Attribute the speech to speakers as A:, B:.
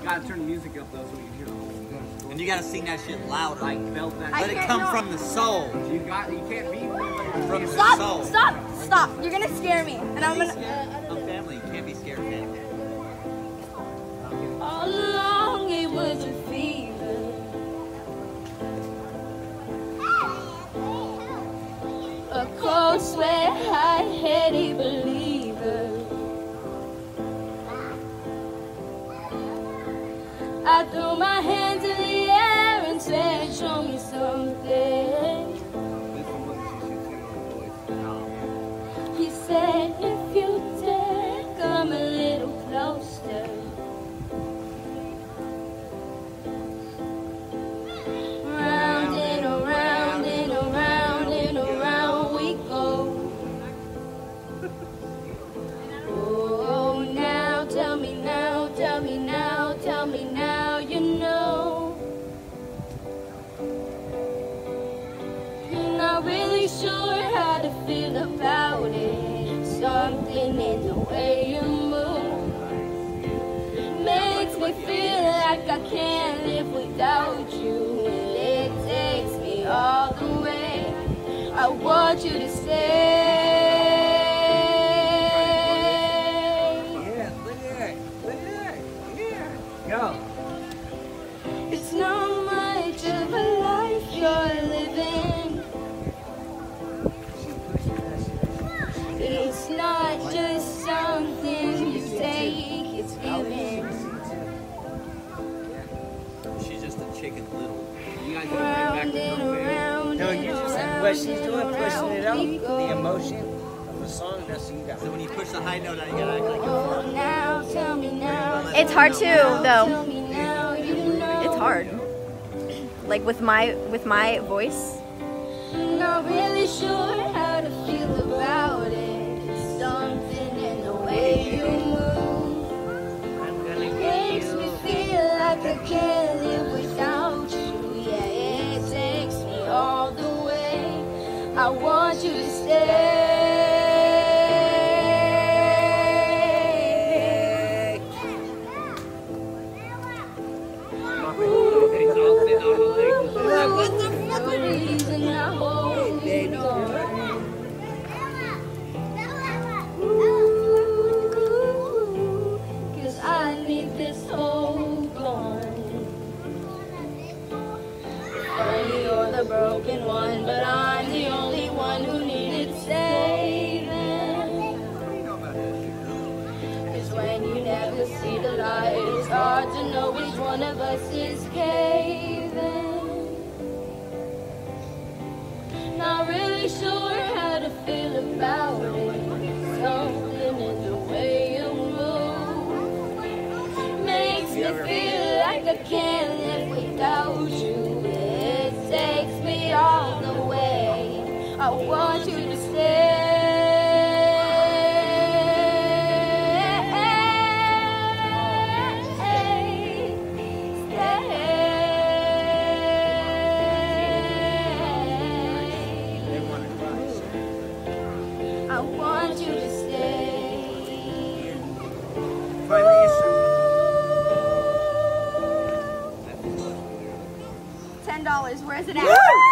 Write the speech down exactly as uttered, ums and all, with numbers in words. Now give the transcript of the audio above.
A: gotta turn the music up though so we can hear the whole thing.
B: And you gotta sing that shit louder.
A: Like belt that.
B: Let it come from the soul.
A: You got. You can't be
B: from the
C: stop,
B: soul.
C: Stop! Stop! You're gonna scare me, and I'm gonna.
B: I'm family. You can't be scared, man.
C: All along it was a fever. A cold sweat, hot-headed believer. I threw my hands in the air and said, show me something. He said, if you dare, come a little closer. Round and around and around and around we go. Oh, now tell me now, tell me now, tell me now, you know. You're not really sure how to feel about it. Something in the way you move makes me feel like I can't live without you. And it takes me all the way. I want you to stay.
A: Yeah, look at that. Look at that. Yeah. Go.
C: It's not much of a life you're living. It's not just something you take, it's given.
B: She's just a chicken little.
A: You guys gotta
C: Round
A: bring back
C: and
A: the drum
C: around.
D: No, you just said what she's doing, pushing it out, the emotion of the song. That's what you got.
B: So when you push the high note out, you gotta act like you're
C: Oh, now tell me now.
E: It's hard too,
C: Tell
E: though.
C: me now, you know.
E: It's hard. Like with my with my voice.
C: Not really sure how to feel about it. Something in the way you move makes me feel like I can't live without you. Yeah, it takes me all the way. I want you to stay.
A: He's all sitting on the leg.
C: What the fuck? The reason I hold you on. Cause I need this hope gone. Funny you're the broken one, but I'm the only one who needed saving. Cause when you never see the light, it's hard to know which one of us is caving. Not really sure how to feel about it. Something in the way you move makes me feel like I can't live without you. It takes me all the way. I want you to stay. I want you to stay.
E: Ten dollars. Where is it at?